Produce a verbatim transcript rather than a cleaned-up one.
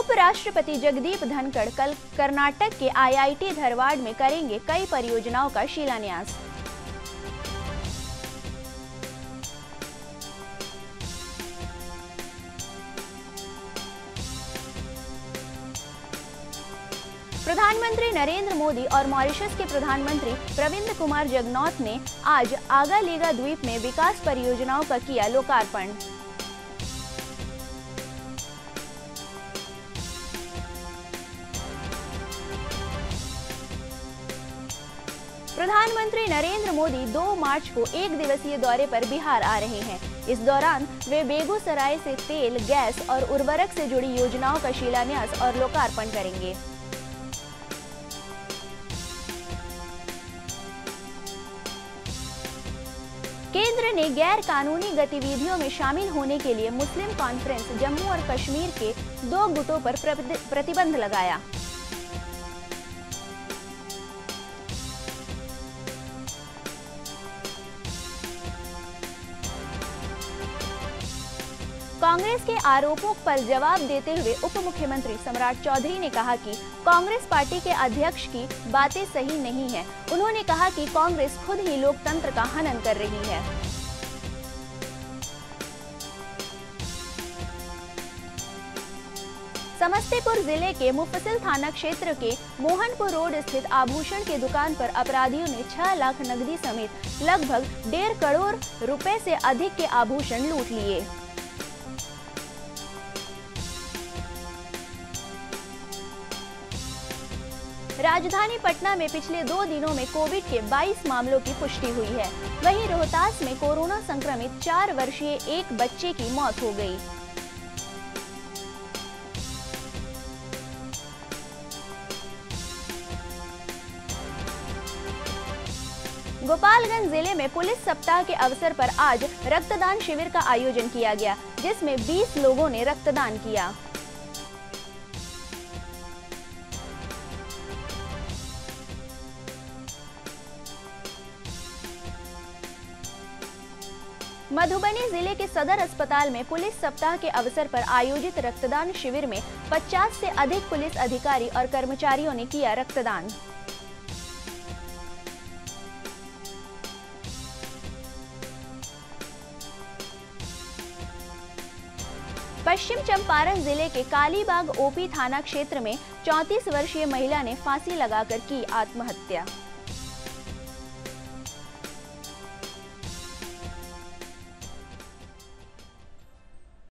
उपराष्ट्रपति जगदीप धनखड़ कल कर्नाटक के आई आई टी धारवाड़ में करेंगे कई परियोजनाओं का शिलान्यास। प्रधानमंत्री नरेंद्र मोदी और मॉरिशस के प्रधानमंत्री प्रविंद कुमार जगनॉथ ने आज आगालेगा द्वीप में विकास परियोजनाओं का किया लोकार्पण। प्रधानमंत्री नरेंद्र मोदी दो मार्च को एक दिवसीय दौरे पर बिहार आ रहे हैं। इस दौरान वे बेगूसराय से तेल, गैस और उर्वरक से जुड़ी योजनाओं का शिलान्यास और लोकार्पण करेंगे। केंद्र ने गैर कानूनी गतिविधियों में शामिल होने के लिए मुस्लिम कॉन्फ्रेंस जम्मू और कश्मीर के दो गुटों पर प्रतिबंध लगाया। कांग्रेस के आरोपों पर जवाब देते हुए उप मुख्यमंत्री सम्राट चौधरी ने कहा कि कांग्रेस पार्टी के अध्यक्ष की बातें सही नहीं है। उन्होंने कहा कि कांग्रेस खुद ही लोकतंत्र का हनन कर रही है। समस्तीपुर जिले के मुफस्सिल थाना क्षेत्र के मोहनपुर रोड स्थित आभूषण की दुकान पर अपराधियों ने छह लाख नकदी समेत लगभग डेढ़ करोड़ रुपए से अधिक के आभूषण लूट लिए। राजधानी पटना में पिछले दो दिनों में कोविड के बाईस मामलों की पुष्टि हुई है। वहीं रोहतास में कोरोना संक्रमित चार वर्षीय एक बच्चे की मौत हो गई। गोपालगंज जिले में पुलिस सप्ताह के अवसर पर आज रक्तदान शिविर का आयोजन किया गया, जिसमें बीस लोगों ने रक्तदान किया। मधुबनी जिले के सदर अस्पताल में पुलिस सप्ताह के अवसर पर आयोजित रक्तदान शिविर में पचास से अधिक पुलिस अधिकारी और कर्मचारियों ने किया रक्तदान। पश्चिम चंपारण जिले के कालीबाग ओपी थाना क्षेत्र में चौंतीस वर्षीय महिला ने फांसी लगाकर की आत्महत्या।